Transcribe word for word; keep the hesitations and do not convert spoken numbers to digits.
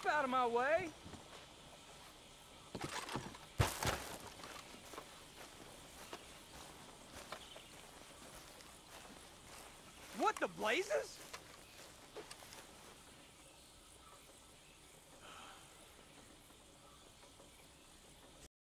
Keep out of my way! What the blazes?